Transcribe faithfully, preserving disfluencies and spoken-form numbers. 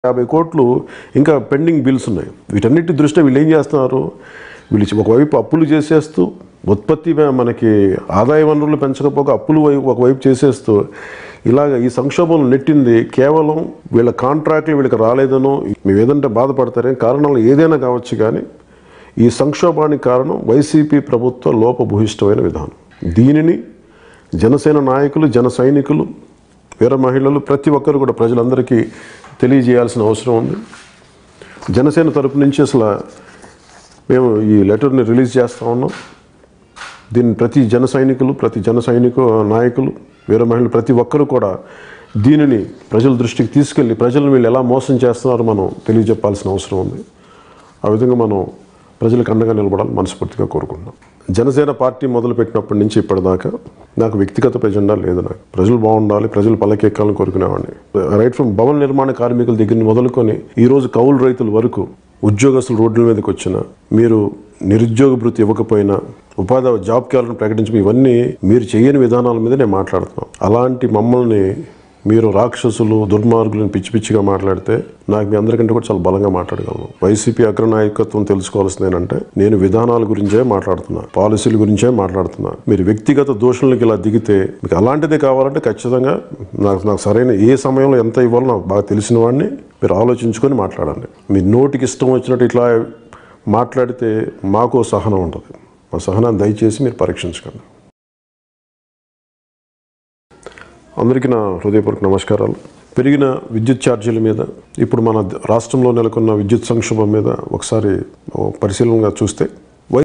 యాభై కోట్లు ఇంకా పెండింగ్ బిల్స్ ఉన్నాయి. వీటన్నిటి దృష్ట్యా వీళ్ళు ఏం చేస్తున్నారు, వీళ్ళు ఒకవైపు అప్పులు చేసేస్తూ ఉత్పత్తి మనకి ఆదాయ వనరులు పెంచకపోగా అప్పులు ఒకవైపు చేసేస్తూ ఇలాగ ఈ సంక్షోభం నెట్టింది కేవలం వీళ్ళ కాంట్రాక్ట్లు వీళ్ళకి రాలేదనో మేము ఏదంటే బాధపడతారే కారణాలు ఏదైనా కావచ్చు. కానీ ఈ సంక్షోభానికి కారణం వైసీపీ ప్రభుత్వ లోపభూయిష్టమైన విధానం. దీనిని జనసేన నాయకులు, జన సైనికులు, వీర మహిళలు ప్రతి ఒక్కరు కూడా ప్రజలందరికీ తెలియజేయాల్సిన అవసరం ఉంది. జనసేన తరపు నుంచి అసలు మేము ఈ లెటర్ని రిలీజ్ చేస్తూ ఉన్నాం. దీన్ని ప్రతి జన సైనికులు, ప్రతి జన సైనికు నాయకులు, వీర మహిళలు ప్రతి ఒక్కరు కూడా దీనిని ప్రజల దృష్టికి తీసుకెళ్ళి ప్రజలను వీళ్ళు ఎలా మోసం చేస్తున్నారో మనం తెలియజెప్పాల్సిన అవసరం ఉంది. ఆ విధంగా మనం ప్రజలకు అండగా నిలబడాలని మనస్ఫూర్తిగా కోరుకుంటున్నాం. జనసేన పార్టీ మొదలుపెట్టినప్పటి నుంచి ఇప్పటిదాకా నాకు వ్యక్తిగత ఎజెండా లేదు. నాకు ప్రజలు బాగుండాలి, ప్రజలు పల్లకెక్కాలని కోరుకునేవాడిని. రైట్ ఫ్రమ్ భవన నిర్మాణ కార్మికుల దగ్గర మొదలుకొని ఈరోజు కౌలు రైతుల వరకు ఉద్యోగస్తులు రోడ్ల మీదకి వచ్చిన, మీరు నిరుద్యోగ భృతి ఇవ్వకపోయినా, ఉపాధి జాబ్ క్యాలెండర్ ప్రకటించడం, ఇవన్నీ మీరు చేయని విధానాల మీద నేను మాట్లాడుతున్నాను. అలాంటి మమ్మల్ని మీరు రాక్షసులు, దుర్మార్గులను పిచ్చి పిచ్చిగా మాట్లాడితే నాకు మీ అందరికంటే కూడా చాలా బలంగా మాట్లాడగలను. వైసీపీ అగ్రనాయకత్వం తెలుసుకోవాల్సింది ఏంటంటే నేను విధానాల గురించే మాట్లాడుతున్నా, పాలసీల గురించే మాట్లాడుతున్నా. మీరు వ్యక్తిగత దోషులకి ఇలా దిగితే మీకు అలాంటిదే కావాలంటే ఖచ్చితంగా నాకు నాకు సరైన ఏ సమయంలో ఎంత ఇవ్వాలో నాకు బాగా తెలిసిన వాడిని మీరు ఆలోచించుకొని మాట్లాడండి. మీ నోటికి ఇష్టం వచ్చినట్టు ఇట్లా మాట్లాడితే మాకు సహనం ఉంటుంది. ఆ సహనాన్ని దయచేసి మీరు పరీక్షించకండి. అందరికీ నా హృదయపూర్వక నమస్కారాలు. పెరిగిన విద్యుత్ ఛార్జీల మీద, ఇప్పుడు మన రాష్ట్రంలో నెలకొన్న విద్యుత్ సంక్షోభం మీద ఒకసారి పరిశీలనగా చూస్తే